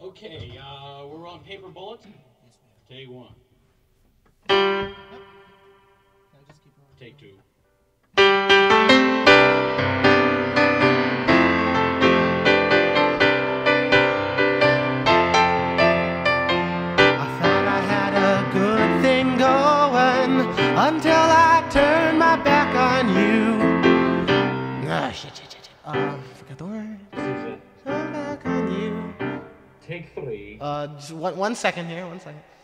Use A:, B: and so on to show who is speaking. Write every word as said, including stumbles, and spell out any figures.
A: Okay, uh, we're on paper bullets. Yes, ma'am. Take one.
B: Yep. No, just keep rolling.
A: Take two.
B: I thought I had a good thing going until I turned my back on you. Ah, shit, shit, shit. Uh, forgot the word.
A: This is it.
B: Turn back on you.
A: Take three.
B: Uh, just one, one second here, one second.